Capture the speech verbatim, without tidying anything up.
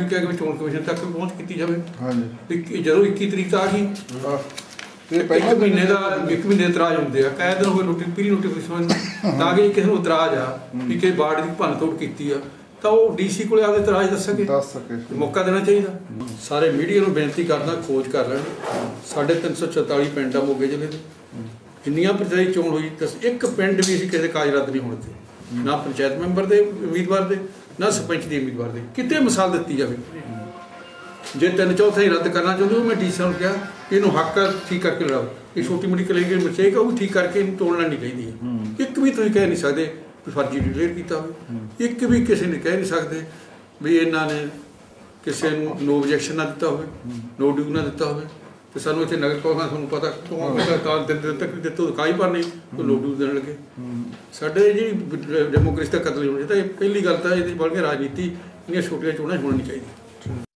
ਵੀ ਕਿਹਾ ਕਿ ਚੋਣ ਕਮਿਸ਼ਨ ਤੱਕ ਵੀ ਪਹੁੰਚ ਕੀਤੀ ਜਾਵੇ। ਹਾਂਜੀ ਜਦੋਂ ਇੱਕੀ ਤਰੀਕ ਤਾਂ ਆ ਗਈ ਇਹ ਪਹਿਲੇ ਮਹੀਨੇ ਦਾ ਇੱਕ ਮਹੀਨੇ ਇਤਰਾਜ਼ ਹੁੰਦੇ ਆ, ਕਈ ਦਿਨ ਹੋਏ ਨੋਟਿਸ ਪ੍ਰੀ ਨੋਟੀਫਿਕੇਸ਼ਨ ਤਾਂ ਕਿ ਕਿਸੇ ਨੂੰ ਇਤਰਾਜ਼ ਆ ਵੀ ਕਿ ਬਾੜ ਦੀ ਭੰਨ ਤੋੜ ਕੀਤੀ ਆ ਤਾਂ ਉਹ ਡੀਸੀ ਕੋਲੇ ਆਪਦੇ ਇਤਰਾਜ਼ ਦੱਸ ਸਕੇ ਦੱਸ ਸਕੇ ਮੌਕਾ ਦੇਣਾ ਚਾਹੀਦਾ। ਸਾਰੇ ਮੀਡੀਆ ਨੂੰ ਬੇਨਤੀ ਕਰਦਾ ਖੋਜ ਕਰ ਲੈਣ। ਸਾਢੇ ਤਿੰਨ ਸੌ ਚੁਤਾਲੀ ਪਿੰਡ ਆ ਮੋਗੇ ਜ਼ਿਲ੍ਹੇ ਦੇ, ਇੰਨੀਆਂ ਪੰਚਾਇਤੀ ਚੋਣ ਹੋਈ ਤਾਂ ਇੱਕ ਪਿੰਡ ਵੀ ਅਸੀਂ ਕਿਸੇ ਦੇ ਕਾਗਜ਼ ਰੱਦ ਨਹੀਂ ਹੋਣ ਦਿੱਤੇ, ਨਾ ਪੰਚਾਇਤ ਮੈਂਬਰ ਦੇ ਉਮੀਦਵਾਰ ਦੇ ਨਾ ਸਰਪੰਚ ਦੇ ਉਮੀਦਵਾਰ ਦੇ। ਕਿਤੇ ਮਿਸਾਲ ਦਿੱਤੀ ਜਾਵੇ, ਜੇ ਤਿੰਨ ਚੌਥੇ ਰੱਦ ਕਰਨਾ ਚਾਹੁੰਦੇ ਹੋ ਮੈਂ ਡੀਸੀ ਨੂੰ ਕਿਹਾ ਇਹਨੂੰ ਹੱਕ ਠੀਕ ਕਰਕੇ ਲੜਾਓ, ਇਹ ਛੋਟੀ ਮੋਟੀ ਕਲੇਗੀ ਮਿਸਟੇਕ ਆ ਉਹ ਠੀਕ ਕਰਕੇ ਇਹਨੂੰ ਤੋੜਨਾ ਨਹੀਂ ਚਾਹੀਦੀ ਹੈ। ਇੱਕ ਵੀ ਤੁਸੀਂ ਕਹਿ ਨਹੀਂ ਸਕਦੇ ਵੀ ਫਰਜ਼ੀ ਡਿਕਲੇਅਰ ਕੀਤਾ ਹੋਵੇ, ਇੱਕ ਵੀ ਕਿਸੇ ਨੇ ਕਹਿ ਨਹੀਂ ਸਕਦੇ ਵੀ ਇਹਨਾਂ ਨੇ ਕਿਸੇ ਨੂੰ ਨੋ ਆਬਜੈਕਸ਼ਨ ਨਾ ਦਿੱਤਾ ਹੋਵੇ, ਨੋ ਡਿਊ ਨਾ ਦਿੱਤਾ ਹੋਵੇ। ਤੇ ਸਾਨੂੰ ਇੱਥੇ ਨਗਰ ਕੌਂਸਲ ਤੁਹਾਨੂੰ ਪਤਾ ਕਾਲ ਦਿਨ ਦਿਨ ਤੱਕ ਦਿੱਤੋ ਦਿਖਾਈ ਪਰ ਨਹੀਂ ਕੋਈ ਨੋ ਡਿਊ ਦੇਣ ਲੱਗੇ। ਸਾਡੇ ਜੀ ਡੈਮੋਕ੍ਰੇਸੀ ਦਾ ਕਤਲ ਹੋਣਾ ਚਾਹੀਦਾ। ਇਹ ਪਹਿਲੀ ਗੱਲ ਤਾਂ ਇਹਦੀ ਬਣ ਕੇ ਰਾਜਨੀਤੀ ਇਹਦੀਆਂ ਛੋਟੀਆਂ ਚੋਣਾਂ ਹੋਣੀ ਨਹੀਂ ਚਾਹੀਦੀਆਂ।